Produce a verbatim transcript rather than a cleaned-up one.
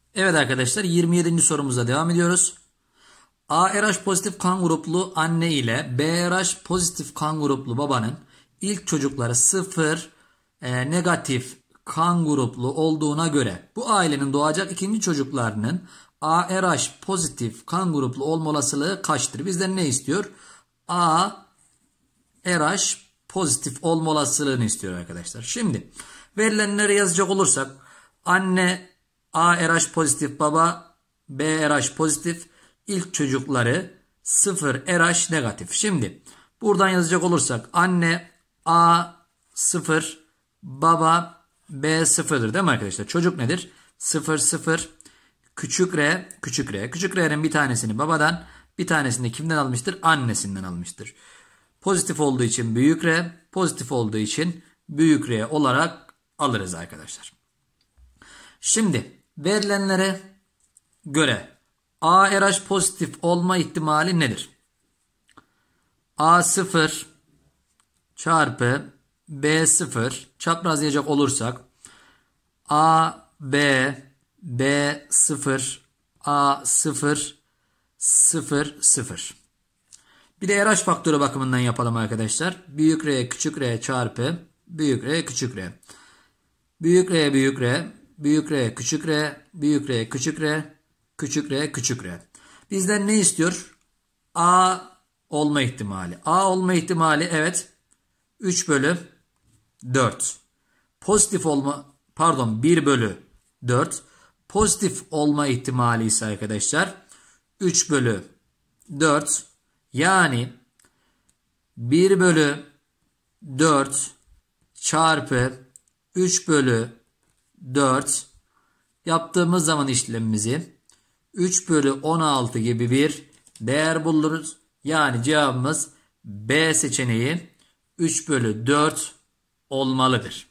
Evet arkadaşlar, yirmi yedinci sorumuza devam ediyoruz. A R H pozitif kan gruplu anne ile B R H pozitif kan gruplu babanın ilk çocukları sıfır e, negatif kan gruplu olduğuna göre bu ailenin doğacak ikinci çocuklarının A R H pozitif kan gruplu olma olasılığı kaçtır? Bizden ne istiyor? A R H pozitif olma olasılığını istiyor arkadaşlar. Şimdi verilenleri yazacak olursak anne A R H pozitif, baba B R H pozitif, ilk çocukları sıfır R H negatif. Şimdi buradan yazacak olursak anne A sıfır, baba B sıfırdır değil mi arkadaşlar? Çocuk nedir? sıfır sıfır, küçük r küçük r. Küçük r'nin bir tanesini babadan, bir tanesini kimden almıştır? Annesinden almıştır. Pozitif olduğu için büyük R, pozitif olduğu için büyük R olarak alırız arkadaşlar. Şimdi verilenlere göre A R H pozitif olma ihtimali nedir? A sıfır çarpı B sıfır çaprazlayacak olursak A B B sıfır A sıfır sıfır sıfır. Bir de R H faktörü bakımından yapalım arkadaşlar. Büyük R küçük R çarpı büyük R küçük R. Büyük R büyük R, büyük R küçük R, büyük R küçük R, küçük R küçük R. Bizden ne istiyor? A olma ihtimali. A olma ihtimali evet üç bölü dört. Pozitif olma pardon bir bölü dört. Pozitif olma ihtimali ise arkadaşlar üç bölü dört. Yani bir bölü dört çarpı üç bölü dört yaptığımız zaman işlemimizi üç bölü on altı gibi bir değer buluruz. Yani cevabımız B seçeneği üç bölü dört olmalıdır.